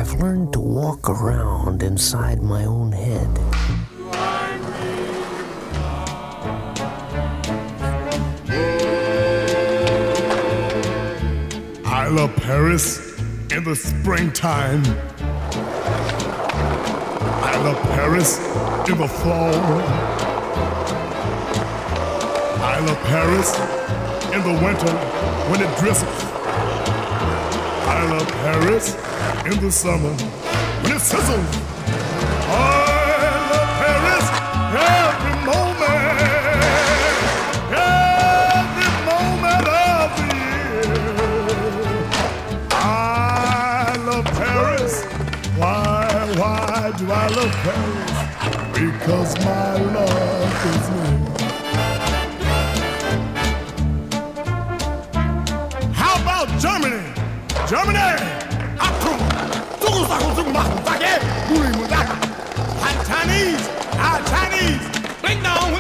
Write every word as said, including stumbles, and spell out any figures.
I've learned to walk around inside my own head. I love Paris in the springtime. I love Paris in the fall. I love Paris in the winter when it drizzles. I love Paris in the summer when it sizzles. I love Paris every moment, every moment of the year. I love Paris. Why, why do I love Paris? Because my love is near. How about Germany? Germany! Achtung! Chinese! Our Chinese! Bling dong!